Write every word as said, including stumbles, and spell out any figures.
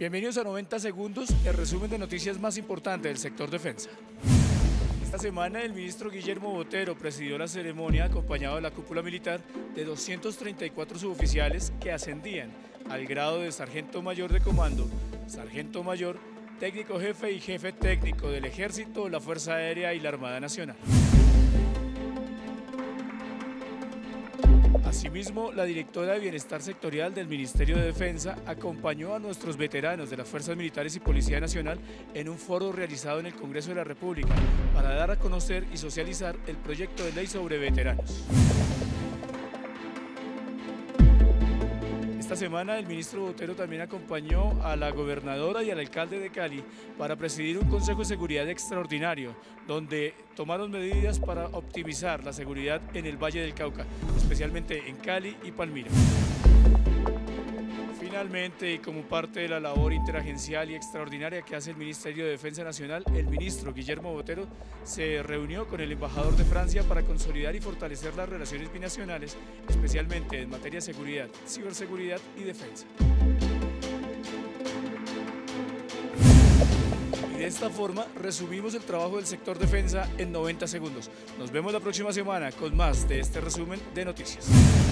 Bienvenidos a noventa segundos, el resumen de noticias más importantes del sector defensa. Esta semana el ministro Guillermo Botero presidió la ceremonia acompañado de la cúpula militar de doscientos treinta y cuatro suboficiales que ascendían al grado de sargento mayor de comando, sargento mayor, técnico jefe y jefe técnico del Ejército, la Fuerza Aérea y la Armada Nacional. Asimismo, la directora de Bienestar Sectorial del Ministerio de Defensa acompañó a nuestros veteranos de las Fuerzas Militares y Policía Nacional en un foro realizado en el Congreso de la República para dar a conocer y socializar el proyecto de ley sobre veteranos. Esta semana el ministro Botero también acompañó a la gobernadora y al alcalde de Cali para presidir un Consejo de Seguridad extraordinario, donde tomaron medidas para optimizar la seguridad en el Valle del Cauca, especialmente en Cali y Palmira. Finalmente, y como parte de la labor interagencial y extraordinaria que hace el Ministerio de Defensa Nacional, el ministro Guillermo Botero se reunió con el embajador de Francia para consolidar y fortalecer las relaciones binacionales, especialmente en materia de seguridad, ciberseguridad y defensa. Y de esta forma resumimos el trabajo del sector defensa en noventa segundos. Nos vemos la próxima semana con más de este resumen de noticias.